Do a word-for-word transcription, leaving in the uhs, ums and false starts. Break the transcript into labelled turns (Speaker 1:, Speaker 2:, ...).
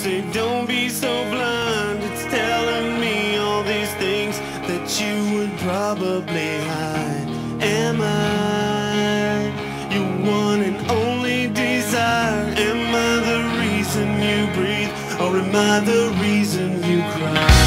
Speaker 1: say don't be so blind. It's telling me all these things that you would probably hide. Am I your one and only desire? Am I the reason you breathe, or am I the reason you cry?